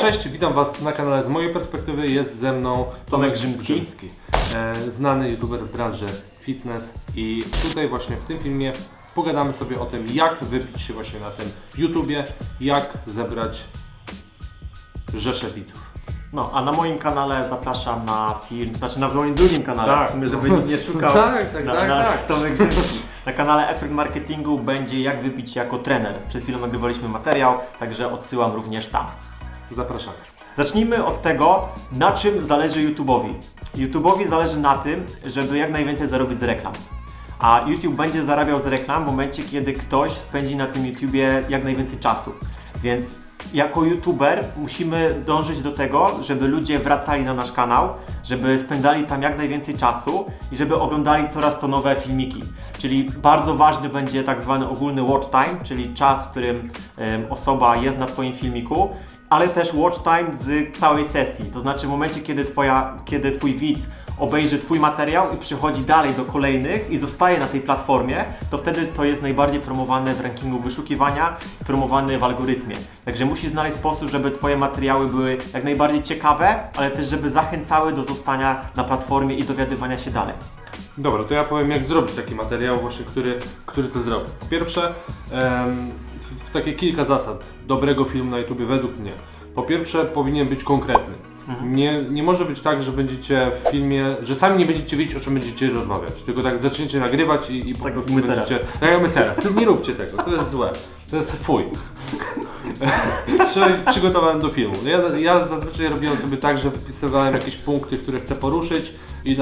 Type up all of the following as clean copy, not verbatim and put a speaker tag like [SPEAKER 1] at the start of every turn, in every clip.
[SPEAKER 1] Cześć, witam Was na kanale. Z mojej perspektywy jest ze mną Tomek Rzymski, znany youtuber w branży fitness, i tutaj właśnie w tym filmie pogadamy sobie o tym, jak wybić się właśnie na tym YouTubie, jak zebrać rzeszę widzów.
[SPEAKER 2] No, a na moim kanale zapraszam na film, znaczy na moim drugim kanale,
[SPEAKER 1] tak.
[SPEAKER 2] W sumie, żeby nikt nie szukał.
[SPEAKER 1] tak.
[SPEAKER 2] Tomek Rzymski. Na kanale Effort Marketingu będzie jak wybić się jako trener. Przed chwilą nagrywaliśmy materiał, także odsyłam również tam.
[SPEAKER 1] Zapraszamy.
[SPEAKER 2] Zacznijmy od tego, na czym zależy YouTube'owi. YouTube'owi zależy na tym, żeby jak najwięcej zarobić z reklam. A YouTube będzie zarabiał z reklam w momencie, kiedy ktoś spędzi na tym YouTubie jak najwięcej czasu. Więc jako YouTuber musimy dążyć do tego, żeby ludzie wracali na nasz kanał, żeby spędzali tam jak najwięcej czasu i żeby oglądali coraz to nowe filmiki. Czyli bardzo ważny będzie tak zwany ogólny watch time, czyli czas, w którym osoba jest na Twoim filmiku, ale też watch time z całej sesji. To znaczy w momencie, kiedy Twój widz obejrzy Twój materiał i przychodzi dalej do kolejnych i zostaje na tej platformie, to wtedy to jest najbardziej promowane w rankingu wyszukiwania, promowane w algorytmie. Także musisz znaleźć sposób, żeby Twoje materiały były jak najbardziej ciekawe, ale też żeby zachęcały do zostania na platformie i dowiadywania się dalej.
[SPEAKER 1] Dobra, to ja powiem, jak zrobić taki materiał właśnie, który to zrobi. Po pierwsze, takie kilka zasad dobrego filmu na YouTubie według mnie. Po pierwsze, powinien być konkretny. Nie może być tak, że będziecie w filmie, że sami nie będziecie wiedzieć, o czym będziecie rozmawiać, tylko tak zaczniecie nagrywać i po prostu będziecie... Tak jak my teraz. Nie róbcie tego, to jest złe. To jest fuj. Trzeba być przygotowany do filmu. Ja zazwyczaj robiłem sobie tak, że wypisywałem jakieś punkty, które chcę poruszyć i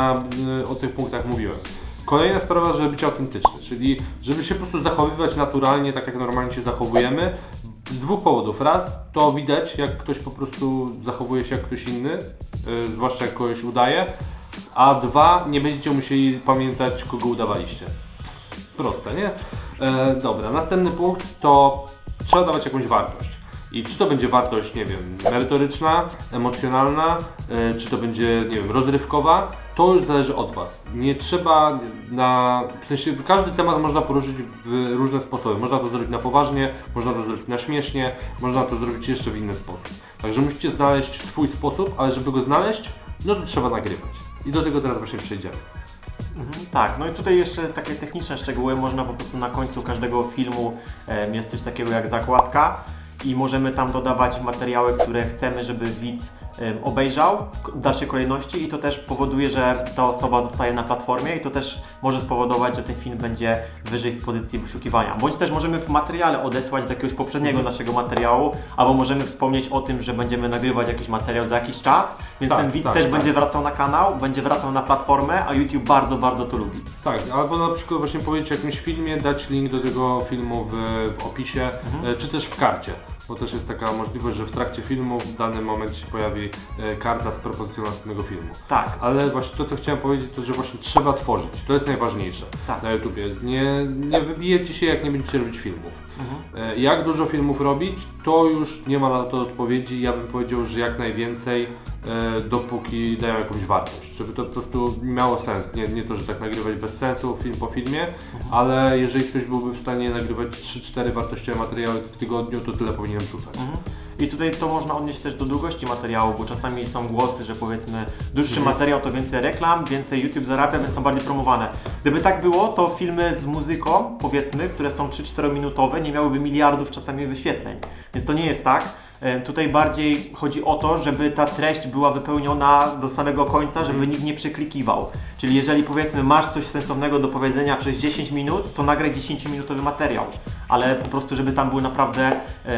[SPEAKER 1] o tych punktach mówiłem. Kolejna sprawa, żeby być autentyczny, czyli żeby się po prostu zachowywać naturalnie, tak jak normalnie się zachowujemy. Z dwóch powodów. Raz, to widać, jak ktoś po prostu zachowuje się jak ktoś inny, zwłaszcza jak kogoś udaje. A dwa, nie będziecie musieli pamiętać, kogo udawaliście. Proste, nie? Dobra, następny punkt to trzeba dawać jakąś wartość. I czy to będzie wartość, nie wiem, merytoryczna, emocjonalna, czy to będzie, nie wiem, rozrywkowa, to już zależy od Was. Nie trzeba w sensie każdy temat można poruszyć w różne sposoby. Można to zrobić na poważnie, można to zrobić na śmiesznie, można to zrobić jeszcze w inny sposób. Także musicie znaleźć swój sposób, ale żeby go znaleźć, no to trzeba nagrywać. I do tego teraz właśnie przejdziemy.
[SPEAKER 2] Tak, no i tutaj jeszcze takie techniczne szczegóły. Można po prostu na końcu każdego filmu jest coś takiego jak zakładka i możemy tam dodawać materiały, które chcemy, żeby widz obejrzał w dalszej kolejności, i to też powoduje, że ta osoba zostaje na platformie i to też może spowodować, że ten film będzie wyżej w pozycji wyszukiwania. Bądź też możemy w materiale odesłać do jakiegoś poprzedniego naszego materiału, albo możemy wspomnieć o tym, że będziemy nagrywać jakiś materiał za jakiś czas, więc ten widz też będzie wracał na kanał, będzie wracał na platformę, a YouTube bardzo, bardzo to lubi. Tak,
[SPEAKER 1] albo na przykład właśnie powiedzieć o jakimś filmie, dać link do tego filmu w opisie, czy też w karcie. Bo też jest taka możliwość, że w trakcie filmu w danym momencie się pojawi karta z propozycją następnego filmu.
[SPEAKER 2] Tak.
[SPEAKER 1] Ale właśnie to, co chciałem powiedzieć, to że właśnie trzeba tworzyć. To jest najważniejsze na YouTubie. Nie wybijecie się, jak nie będziecie robić filmów. Jak dużo filmów robić, to już nie ma na to odpowiedzi. Ja bym powiedział, że jak najwięcej, dopóki dają jakąś wartość. Żeby to po prostu miało sens. Nie to, że tak nagrywać bez sensu, film po filmie, ale jeżeli ktoś byłby w stanie nagrywać 3-4 wartościowe materiały w tygodniu, to tyle powinien wrzucać.
[SPEAKER 2] I tutaj to można odnieść też do długości materiału, bo czasami są głosy, że powiedzmy dłuższy materiał to więcej reklam, więcej YouTube zarabia, więc są bardziej promowane. Gdyby tak było, to filmy z muzyką, powiedzmy, które są 3-4 minutowe, nie miałyby miliardów czasami wyświetleń. Więc to nie jest tak. Tutaj bardziej chodzi o to, żeby ta treść była wypełniona do samego końca, żeby nikt nie przeklikiwał. Czyli jeżeli powiedzmy masz coś sensownego do powiedzenia przez 10 minut, to nagraj 10-minutowy materiał. Ale po prostu, żeby tam było naprawdę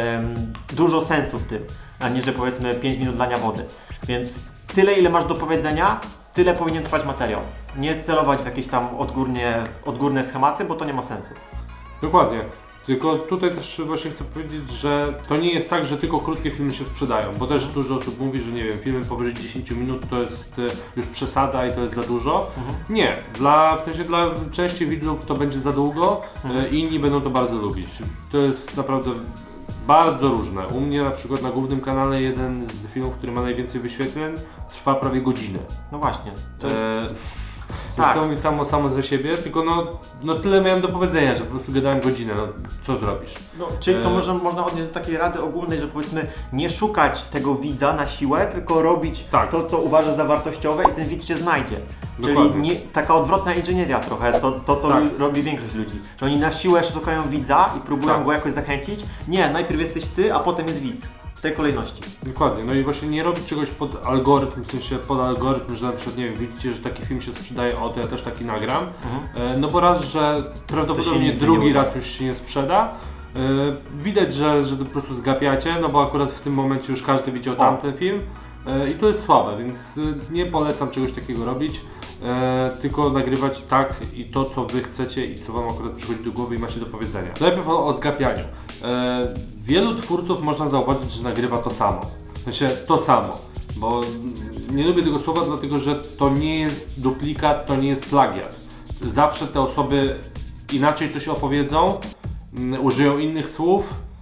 [SPEAKER 2] dużo sensu w tym, a nie, że powiedzmy 5 minut lania wody. Więc tyle, ile masz do powiedzenia, tyle powinien trwać materiał. Nie celować w jakieś tam odgórne schematy, bo to nie ma sensu.
[SPEAKER 1] Dokładnie. Tylko tutaj też właśnie chcę powiedzieć, że to nie jest tak, że tylko krótkie filmy się sprzedają, bo też dużo osób mówi, że nie wiem, filmy powyżej 10 minut to jest już przesada i to jest za dużo. Nie, w sensie dla części widzów to będzie za długo, inni będą to bardzo lubić. To jest naprawdę bardzo różne. U mnie na przykład na głównym kanale jeden z filmów, który ma najwięcej wyświetleń, trwa prawie godzinę.
[SPEAKER 2] No właśnie. Tak.
[SPEAKER 1] To mówi samo ze siebie, tylko no tyle miałem do powiedzenia, że po prostu gadałem godzinę, no co zrobisz?
[SPEAKER 2] No, czyli to można odnieść do takiej rady ogólnej, że powiedzmy nie szukać tego widza na siłę, tylko robić to, co uważasz za wartościowe i ten widz się znajdzie.
[SPEAKER 1] Dokładnie.
[SPEAKER 2] Czyli taka odwrotna inżynieria trochę, co robi większość ludzi. Że oni na siłę szukają widza i próbują go jakoś zachęcić. Nie, najpierw jesteś ty, a potem jest widz. W tej kolejności.
[SPEAKER 1] Dokładnie, no i właśnie nie robić czegoś pod algorytm, w sensie pod algorytm, że na przykład, nie wiem, widzicie, że taki film się sprzedaje, o to ja też taki nagram. No bo raz, że prawdopodobnie drugi raz już się nie sprzeda. Widać, że po prostu zgapiacie, no bo akurat w tym momencie już każdy widział tamten film. I to jest słabe, więc nie polecam czegoś takiego robić, tylko nagrywać tak i to, co wy chcecie i co wam akurat przychodzi do głowy i macie do powiedzenia. Najpierw o zgapianiu. Wielu twórców można zauważyć, że nagrywa to samo. W sensie to samo, bo nie lubię tego słowa, dlatego że to nie jest duplikat, to nie jest plagiat. Zawsze te osoby inaczej coś opowiedzą, użyją innych słów.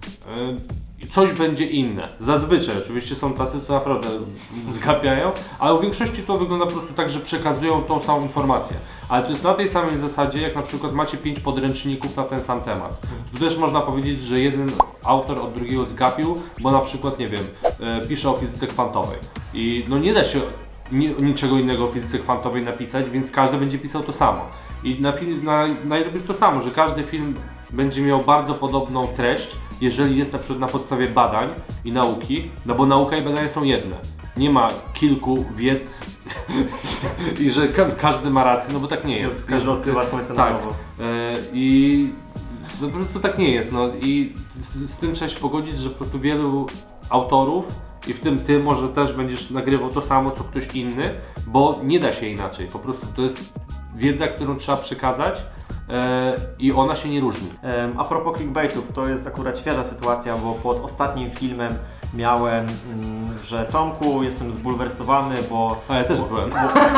[SPEAKER 1] Coś będzie inne. Zazwyczaj oczywiście są tacy, co naprawdę zgapiają, ale w większości to wygląda po prostu tak, że przekazują tą samą informację. Ale to jest na tej samej zasadzie, jak na przykład macie 5 podręczników na ten sam temat. Tu też można powiedzieć, że jeden autor od drugiego zgapił, bo na przykład, nie wiem, pisze o fizyce kwantowej. I no nie da się niczego innego o fizyce kwantowej napisać, więc każdy będzie pisał to samo. I na YouTube jest to samo, że każdy film będzie miał bardzo podobną treść, jeżeli jest na przykład na podstawie badań i nauki, no bo nauka i badania są jedne. Nie ma kilku wiedz i że każdy ma rację, no bo tak nie jest.
[SPEAKER 2] Każdy odkrywa słońce na nowo.
[SPEAKER 1] I no, po prostu tak nie jest. No i z tym trzeba się pogodzić, że po prostu wielu autorów i w tym ty może też będziesz nagrywał to samo co ktoś inny, bo nie da się inaczej. Po prostu to jest wiedza, którą trzeba przekazać. I ona się nie różni.
[SPEAKER 2] A propos clickbaitów, to jest akurat świeża sytuacja, bo pod ostatnim filmem miałem, że Tomku, jestem zbulwersowany, bo...
[SPEAKER 1] A ja też byłem.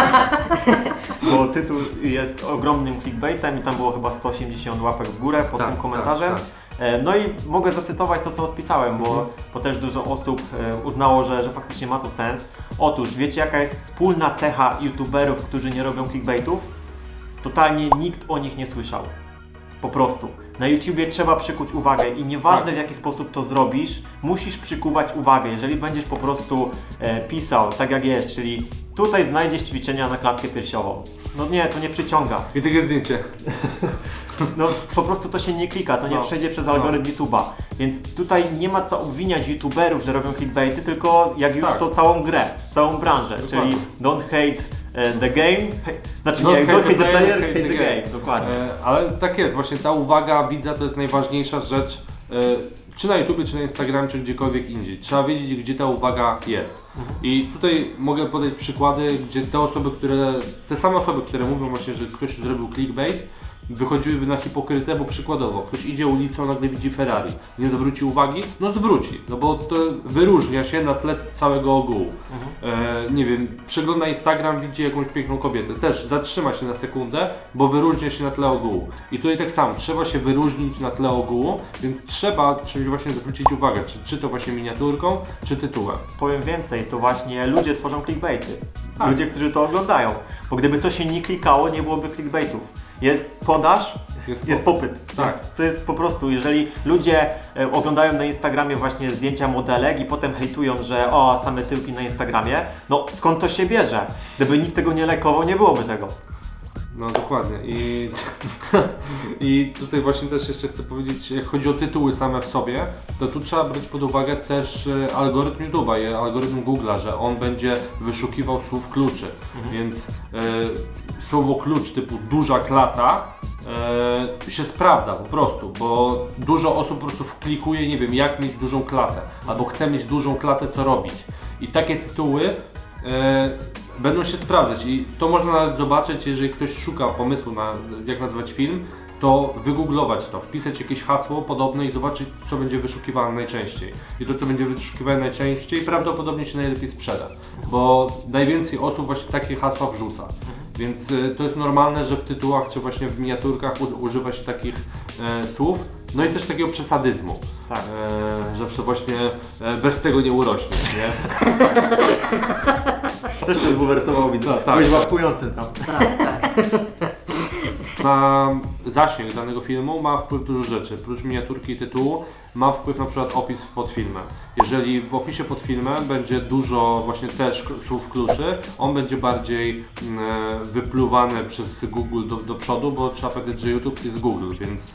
[SPEAKER 2] Bo tytuł jest ogromnym clickbaitem i tam było chyba 180 łapek w górę pod tym komentarzem. No i mogę zacytować to, co odpisałem, bo też dużo osób uznało, że faktycznie ma to sens. Otóż, wiecie jaka jest wspólna cecha youtuberów, którzy nie robią clickbaitów? Totalnie nikt o nich nie słyszał. Po prostu. Na YouTubie trzeba przykuć uwagę i nieważne w jaki sposób to zrobisz, musisz przykuwać uwagę. Jeżeli będziesz po prostu pisał tak jak jest, czyli tutaj znajdziesz ćwiczenia na klatkę piersiową. No nie, to nie przyciąga.
[SPEAKER 1] I takie zdjęcie.
[SPEAKER 2] No po prostu to się nie klika, to nie przejdzie przez algorytm YouTube'a. Więc tutaj nie ma co obwiniać YouTuberów, że robią clickbaity, tylko jak już to całą grę, całą branżę, czyli don't hate the game, znaczy nie, don't hate the player, hate the game. Dokładnie.
[SPEAKER 1] Ale tak jest, właśnie ta uwaga widza to jest najważniejsza rzecz, czy na YouTubie, czy na Instagramie, czy gdziekolwiek indziej. Trzeba wiedzieć, gdzie ta uwaga jest. I tutaj mogę podać przykłady, gdzie te same osoby, które mówią właśnie, że ktoś zrobił clickbait, wychodziłyby na hipokrytę, bo przykładowo ktoś idzie ulicą, nagle widzi Ferrari, nie zwróci uwagi? No zwróci, no bo to wyróżnia się na tle całego ogółu. Nie wiem, przegląda Instagram, widzi jakąś piękną kobietę, też zatrzyma się na sekundę, bo wyróżnia się na tle ogółu. I tutaj tak samo, trzeba się wyróżnić na tle ogółu, więc trzeba czymś właśnie zwrócić uwagę, czy to właśnie miniaturką, czy tytułem.
[SPEAKER 2] Powiem więcej, to właśnie ludzie tworzą clickbaity. Ludzie, którzy to oglądają, bo gdyby to się nie klikało, nie byłoby clickbaitów. Jest podaż, jest popyt.
[SPEAKER 1] Tak.
[SPEAKER 2] To jest po prostu, jeżeli ludzie oglądają na Instagramie właśnie zdjęcia modelek i potem hejtują, że o, same tyłki na Instagramie, no skąd to się bierze? Gdyby nikt tego nie lajkował, nie byłoby tego.
[SPEAKER 1] No dokładnie i tutaj właśnie też jeszcze chcę powiedzieć, jak chodzi o tytuły same w sobie, to tu trzeba brać pod uwagę też algorytm YouTube'a i algorytm Google'a, że on będzie wyszukiwał słów kluczy, więc słowo klucz typu duża klata się sprawdza po prostu, bo dużo osób po prostu wklikuje, nie wiem, jak mieć dużą klatę, albo chce mieć dużą klatę, co robić. I takie tytuły będą się sprawdzać i to można nawet zobaczyć, jeżeli ktoś szuka pomysłu na jak nazwać film, to wygooglować to, wpisać jakieś hasło podobne i zobaczyć, co będzie wyszukiwane najczęściej. I to, co będzie wyszukiwane najczęściej, prawdopodobnie się najlepiej sprzeda, bo najwięcej osób właśnie takie hasła wrzuca. Więc to jest normalne, że w tytułach czy właśnie w miniaturkach używa się takich słów. No i też takiego przesadyzmu, że właśnie bez tego nie urośnie, nie?
[SPEAKER 2] Też się zbulwersował, widzę.
[SPEAKER 1] Tak,
[SPEAKER 2] Byłeś
[SPEAKER 1] tak.
[SPEAKER 2] łapkujący tam.
[SPEAKER 3] Tak.
[SPEAKER 1] Na zasięg danego filmu ma wpływ dużo rzeczy. Prócz miniaturki i tytułu ma wpływ na przykład opis pod filmem. Jeżeli w opisie pod filmem będzie dużo właśnie też słów kluczy, on będzie bardziej wypluwany przez Google do przodu, bo trzeba pamiętać, że YouTube jest Google, więc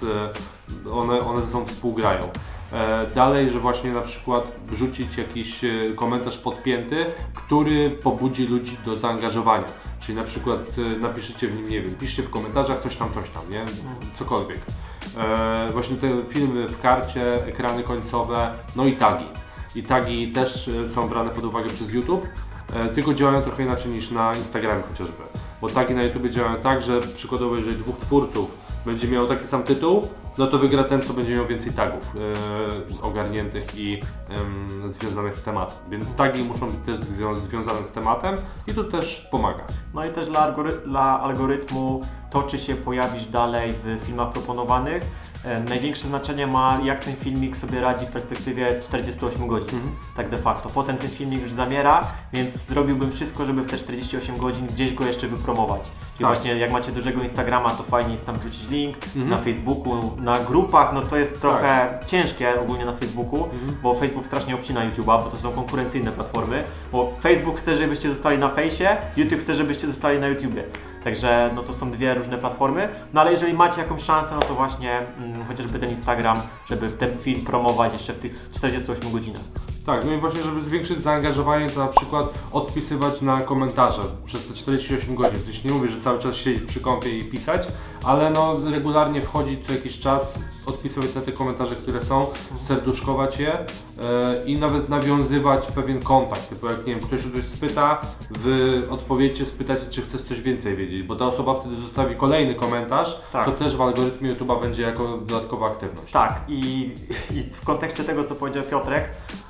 [SPEAKER 1] one ze sobą współgrają. Dalej, że właśnie na przykład wrzucić jakiś komentarz podpięty, który pobudzi ludzi do zaangażowania. Czyli na przykład napiszecie w nim, nie wiem, piszcie w komentarzach coś tam, nie? Cokolwiek. Właśnie te filmy w karcie, ekrany końcowe, no i tagi. I tagi też są brane pod uwagę przez YouTube, tylko działają trochę inaczej niż na Instagramie chociażby. Bo tagi na YouTube działają tak, że przykładowo jeżeli dwóch twórców będzie miał taki sam tytuł, no to wygra ten, co będzie miał więcej tagów ogarniętych i związanych z tematem. Więc tagi muszą być też związane z tematem i to też pomaga.
[SPEAKER 2] No i też dla algorytmu to, czy się pojawisz dalej w filmach proponowanych, największe znaczenie ma, jak ten filmik sobie radzi w perspektywie 48 godzin, tak de facto. Potem ten filmik już zamiera, więc zrobiłbym wszystko, żeby w te 48 godzin gdzieś go jeszcze wypromować. I właśnie jak macie dużego Instagrama, to fajnie jest tam wrzucić link, na Facebooku, na grupach, no to jest trochę ciężkie ogólnie na Facebooku, bo Facebook strasznie obcina YouTube'a, bo to są konkurencyjne platformy, bo Facebook chce, żebyście zostali na Fejsie, YouTube chce, żebyście zostali na YouTubie. Także no to są dwie różne platformy, no ale jeżeli macie jakąś szansę, no to właśnie chociażby ten Instagram, żeby ten film promować jeszcze w tych 48 godzinach.
[SPEAKER 1] Tak, no i właśnie, żeby zwiększyć zaangażowanie, to na przykład odpisywać na komentarze przez te 48 godzin. Gdzieś nie mówię, że cały czas siedzieć przy kąpie i pisać, ale no regularnie wchodzić co jakiś czas, odpisywać na te komentarze, które są, serduszkować je i nawet nawiązywać pewien kontakt. Typu jak, nie wiem, ktoś coś spyta, wy odpowiecie, spytacie, czy chcesz coś więcej wiedzieć, bo ta osoba wtedy zostawi kolejny komentarz, co też w algorytmie YouTube'a będzie jako dodatkowa aktywność.
[SPEAKER 2] Tak, i w kontekście tego, co powiedział Piotrek,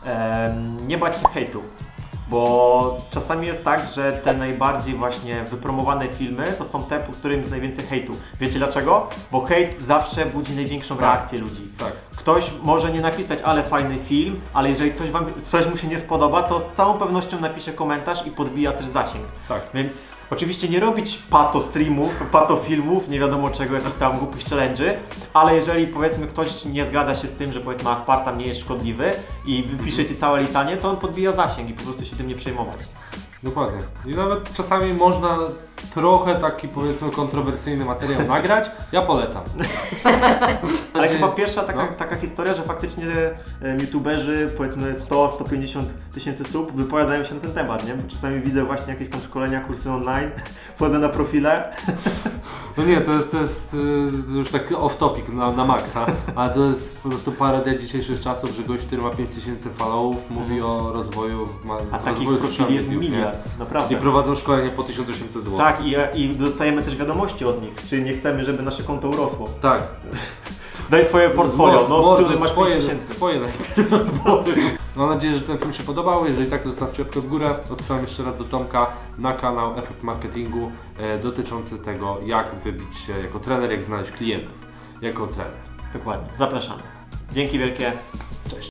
[SPEAKER 2] nie bać się hejtu, bo czasami jest tak, że te najbardziej właśnie wypromowane filmy to są te, po którym jest najwięcej hejtu. Wiecie dlaczego? Bo hejt zawsze budzi największą reakcję ludzi.
[SPEAKER 1] Tak.
[SPEAKER 2] Ktoś może nie napisać, ale fajny film, ale jeżeli coś mu się nie spodoba, to z całą pewnością napisze komentarz i podbija też zasięg.
[SPEAKER 1] Tak.
[SPEAKER 2] Więc oczywiście nie robić pato streamów, pato filmów, nie wiadomo czego, jakichś tam głupich challenge'y, ale jeżeli powiedzmy ktoś nie zgadza się z tym, że powiedzmy aspartam nie jest szkodliwy i wypisze ci całe litanie, to on podbija zasięg i po prostu się tym nie przejmować.
[SPEAKER 1] Dokładnie. I nawet czasami można trochę taki, powiedzmy, kontrowersyjny materiał nagrać. Ja polecam.
[SPEAKER 2] Ale chyba pierwsza taka historia, że faktycznie youtuberzy, powiedzmy 100-150 tysięcy sub, wypowiadają się na ten temat, nie? Bo czasami widzę właśnie jakieś tam szkolenia, kursy online, wchodzę na profile.
[SPEAKER 1] No nie, to jest już tak off topic na maksa, ale to jest po prostu parodia dzisiejszych czasów, że gość, który ma 5000 followów, mówi o rozwoju
[SPEAKER 2] A takich profili jest miliard, naprawdę.
[SPEAKER 1] I prowadzą szkolenie po 1800 zł.
[SPEAKER 2] Tak, i dostajemy też wiadomości od nich, czy nie chcemy, żeby nasze konto urosło.
[SPEAKER 1] Tak.
[SPEAKER 2] Daj swoje portfolio, no który masz
[SPEAKER 1] swoje
[SPEAKER 2] 5000.
[SPEAKER 1] rozmowy. Mam nadzieję, że ten film się podobał. Jeżeli tak, to zostawcie łapkę w górę. Odsyłam jeszcze raz do Tomka na kanał Efekt Marketingu dotyczący tego, jak wybić się jako trener, jak znaleźć klientów jako trener.
[SPEAKER 2] Dokładnie, zapraszamy. Dzięki wielkie.